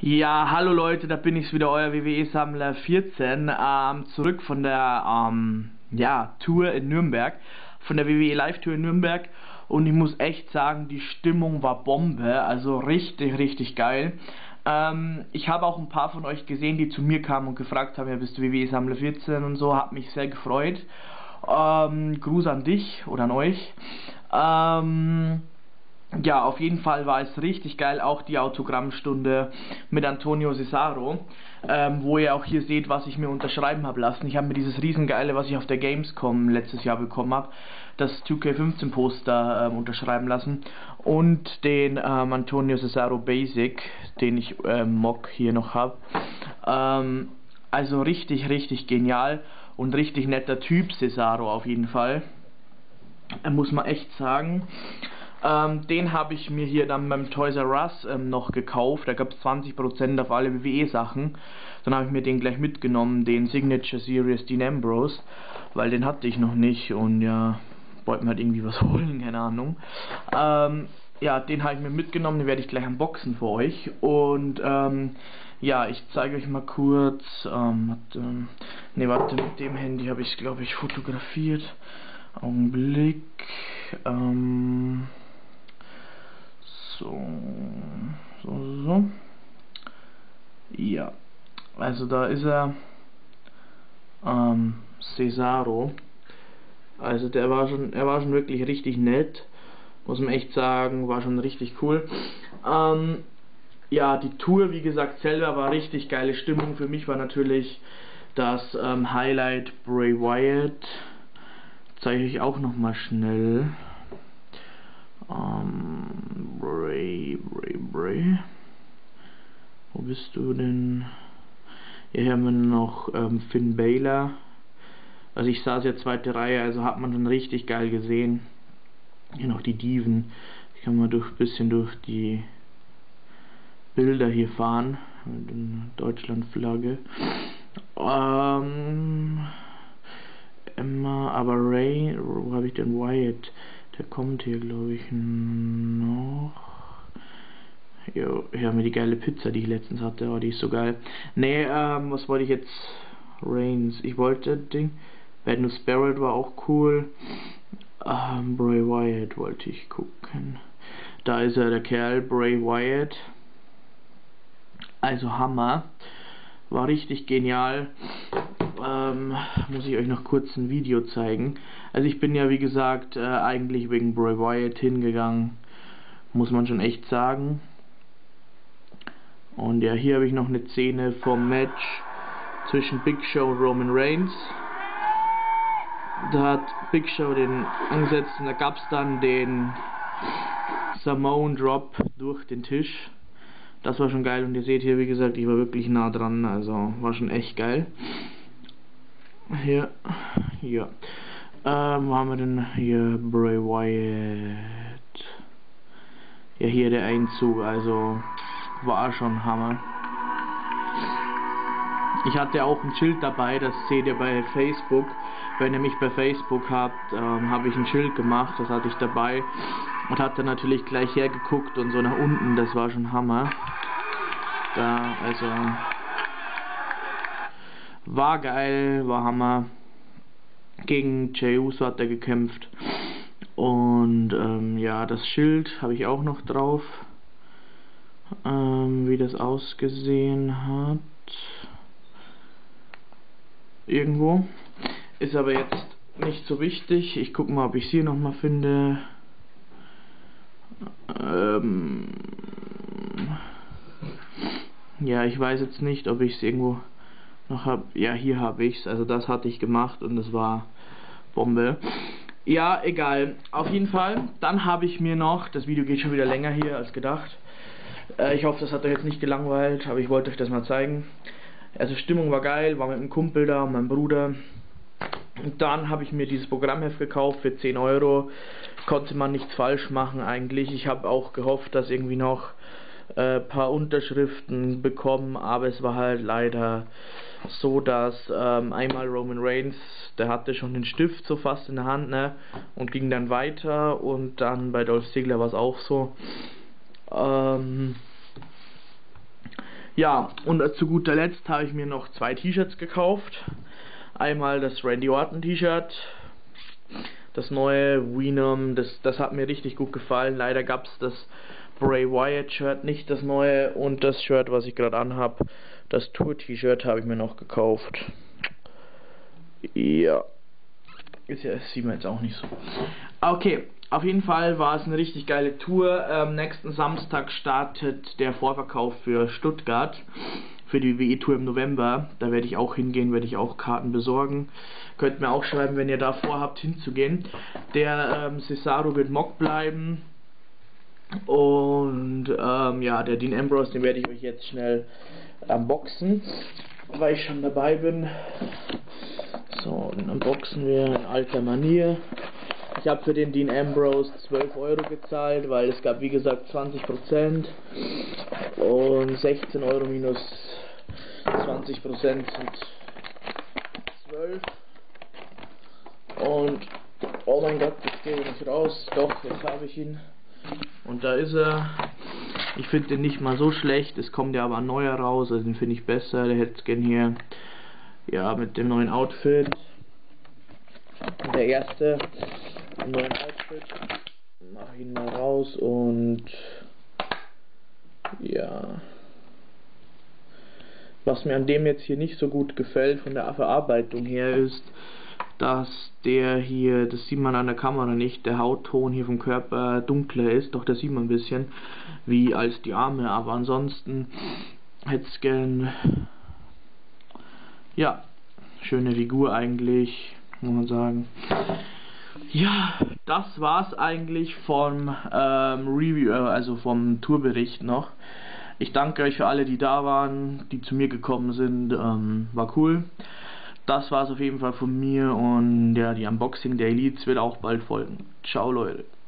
Ja, hallo Leute, da bin ich wieder, euer WWE-Sammler 14, zurück von der Tour in Nürnberg, von der WWE Live-Tour in Nürnberg, und ich muss echt sagen, die Stimmung war Bombe, also richtig, richtig geil. Ich habe auch ein paar von euch gesehen, die zu mir kamen und gefragt haben, ja, bist du WWE-Sammler 14 und so, hat mich sehr gefreut. Gruß an dich oder an euch. Ja, auf jeden Fall war es richtig geil, auch die Autogrammstunde mit Antonio Cesaro, wo ihr auch hier seht, was ich mir unterschreiben habe lassen. Ich habe mir dieses riesengeile, was ich auf der Gamescom letztes Jahr bekommen habe, das 2K15 Poster unterschreiben lassen, und den Antonio Cesaro Basic, den ich Mock hier noch habe. Also richtig, richtig genial und richtig netter Typ, Cesaro auf jeden Fall. Muss man echt sagen. Den habe ich mir hier dann beim Toys R Us noch gekauft. Da gab es 20% auf alle WWE-Sachen. Dann habe ich mir den gleich mitgenommen, den Signature Series Dean Ambrose, weil den hatte ich noch nicht und ja, wollte mir halt irgendwie was holen, keine Ahnung. Ja, den habe ich mir mitgenommen, den werde ich gleich unboxen für euch. Und ja, ich zeige euch mal kurz. Warte, mit dem Handy habe ich, glaube ich, fotografiert. Augenblick. So. Ja, also da ist er, Cesaro. Also er war schon wirklich richtig nett, muss man echt sagen, war schon richtig cool. Ja, die Tour, wie gesagt, selber war richtig geile Stimmung. Für mich war natürlich das Highlight Bray Wyatt. Zeige ich auch noch mal schnell. Bray. Wo bist du denn? Hier haben wir noch Finn Balor. Also ich saß ja zweite Reihe, also hat man dann richtig geil gesehen. Hier noch die Diven. Ich kann mal bisschen durch die Bilder hier fahren. Mit der Deutschlandflagge. Emma, aber Ray, wo habe ich denn Wyatt? Der kommt hier, glaube ich, noch. Jo, hier haben wir die geile Pizza, die ich letztens hatte. Oh, die ist so geil. Nee, was wollte ich jetzt? Reigns. Ich wollte Ding. Bad News Barrett war auch cool. Bray Wyatt wollte ich gucken. Da ist er, der Kerl, Bray Wyatt. Also Hammer. War richtig genial. Muss ich euch noch kurz ein Video zeigen. Also ich bin ja, wie gesagt, eigentlich wegen Bray Wyatt hingegangen, muss man schon echt sagen. Und ja, hier habe ich noch eine Szene vom Match zwischen Big Show und Roman Reigns. Da hat Big Show den angesetzt und da gab es dann den Samoan Drop durch den Tisch. Das war schon geil, und ihr seht hier, wie gesagt, ich war wirklich nah dran, also war schon echt geil. Hier, ja. Wo haben wir denn hier? Bray Wyatt. Ja, hier der Einzug, also war schon Hammer. Ich hatte auch ein Schild dabei, das seht ihr bei Facebook. Wenn ihr mich bei Facebook habt, habe ich ein Schild gemacht, das hatte ich dabei. Und hat dann natürlich gleich hergeguckt und so nach unten, das war schon Hammer. Da, also war geil, war Hammer. Gegen Jey Uso hat er gekämpft. Und ja, das Schild habe ich auch noch drauf. Wie das ausgesehen hat. Irgendwo. Ist aber jetzt nicht so wichtig. Ich gucke mal, ob ich es hier nochmal finde. Ja, ich weiß jetzt nicht, ob ich es irgendwo noch habe. Ja, hier habe ich es. Also das hatte ich gemacht und es war Bombe. Ja, egal. Auf jeden Fall. Dann habe ich mir noch, das Video geht schon wieder länger hier als gedacht. Ich hoffe, das hat euch jetzt nicht gelangweilt, aber ich wollte euch das mal zeigen. Also Stimmung war geil, war mit einem Kumpel da und meinem Bruder. Und dann habe ich mir dieses Programmheft gekauft für 10 Euro. Konnte man nichts falsch machen eigentlich. Ich habe auch gehofft, dass irgendwie noch paar Unterschriften bekommen, aber es war halt leider so, dass einmal Roman Reigns, der hatte schon den Stift so fast in der Hand, ne, und ging dann weiter, und dann bei Dolph Ziggler war es auch so. Ja, und zu guter Letzt habe ich mir noch 2 T-Shirts gekauft. Einmal das Randy Orton T-Shirt, das neue Venom, das hat mir richtig gut gefallen. Leider gab es das Bray Wyatt Shirt nicht, das neue, und das Shirt, was ich gerade anhab, das Tour T-Shirt, habe ich mir noch gekauft. Ja, das sieht man jetzt auch nicht so. Okay, auf jeden Fall war es eine richtig geile Tour. Nächsten Samstag startet der Vorverkauf für Stuttgart, für die WE-Tour im November. Da werde ich auch hingehen, werde ich auch Karten besorgen. Könnt mir auch schreiben, wenn ihr da vorhabt hinzugehen. Der Cesaro wird Mock bleiben. Und ja, der Dean Ambrose, den werde ich euch jetzt schnell unboxen, weil ich schon dabei bin. So, den unboxen wir in alter Manier. Ich habe für den Dean Ambrose 12 Euro gezahlt, weil es gab wie gesagt 20% und 16 Euro minus 20% sind 12. Und oh mein Gott, das geht nicht raus. Doch, jetzt habe ich ihn. Und da ist er. Ich finde den nicht mal so schlecht. Es kommt ja aber ein neuer raus, also den finde ich besser. Der Headscan hier, ja, mit dem neuen Outfit. Der erste im neuen Outfit. Mach ihn mal raus und ja. Was mir an dem jetzt hier nicht so gut gefällt von der Verarbeitung her ist, dass der hier, das sieht man an der Kamera nicht, der Hautton hier vom Körper dunkler ist, doch das sieht man ein bisschen, wie als die Arme, aber ansonsten Headscan, ja, schöne Figur eigentlich, muss man sagen. Ja, das war's eigentlich vom Review, also vom Tourbericht noch. Ich danke euch für alle, die da waren, die zu mir gekommen sind, war cool. Das war's auf jeden Fall von mir und ja, die Unboxing der Elites wird auch bald folgen. Ciao Leute.